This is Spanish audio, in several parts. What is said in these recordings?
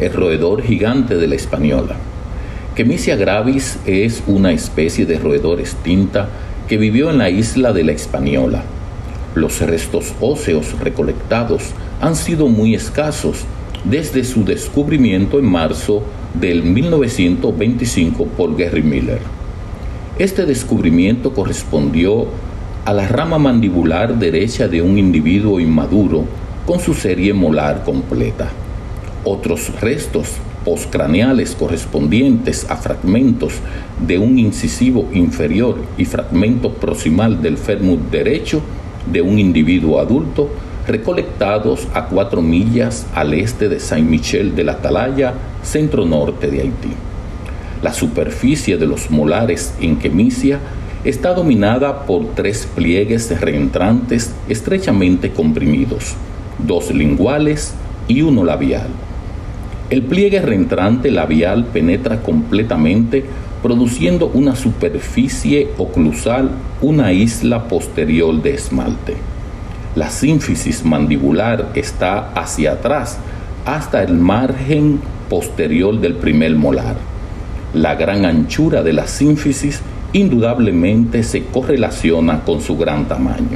el roedor gigante de la Hispaniola. Chemisia gravis es una especie de roedor extinta que vivió en la isla de la Hispaniola. Los restos óseos recolectados han sido muy escasos desde su descubrimiento en marzo del 1925 por Gary Miller. Este descubrimiento correspondió a la rama mandibular derecha de un individuo inmaduro con su serie molar completa. Otros restos postcraneales correspondientes a fragmentos de un incisivo inferior y fragmento proximal del fémur derecho de un individuo adulto, recolectados a 4 millas al este de Saint-Michel de la Atalaya, centro-norte de Haití. La superficie de los molares en Chemisia está dominada por 3 pliegues reentrantes estrechamente comprimidos, 2 linguales y 1 labial. El pliegue reentrante labial penetra completamente, produciendo una superficie oclusal, una isla posterior de esmalte. La sínfisis mandibular está hacia atrás, hasta el margen posterior del primer molar. La gran anchura de la sínfisis indudablemente se correlaciona con su gran tamaño.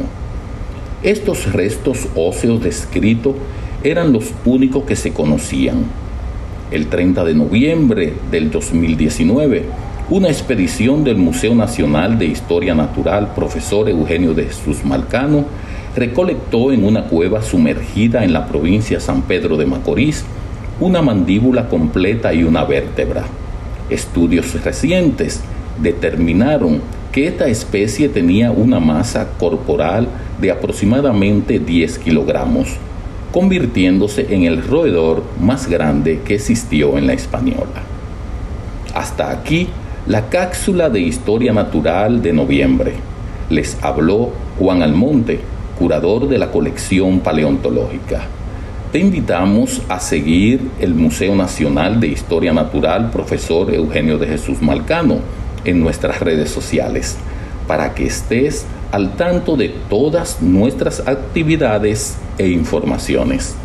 Estos restos óseos descritos eran los únicos que se conocían. El 30 de noviembre del 2019, una expedición del Museo Nacional de Historia Natural, profesor Eugenio de Jesús Malcano, recolectó en una cueva sumergida en la provincia San Pedro de Macorís una mandíbula completa y una vértebra. Estudios recientes determinaron que esta especie tenía una masa corporal de aproximadamente 10 kilogramos, convirtiéndose en el roedor más grande que existió en la Hispaniola. Hasta aquí la cápsula de Historia Natural de noviembre. Les habló Juan Almonte, curador de la colección paleontológica. Te invitamos a seguir el Museo Nacional de Historia Natural, profesor Eugenio de Jesús Malcano, en nuestras redes sociales, para que estés al tanto de todas nuestras actividades e informaciones.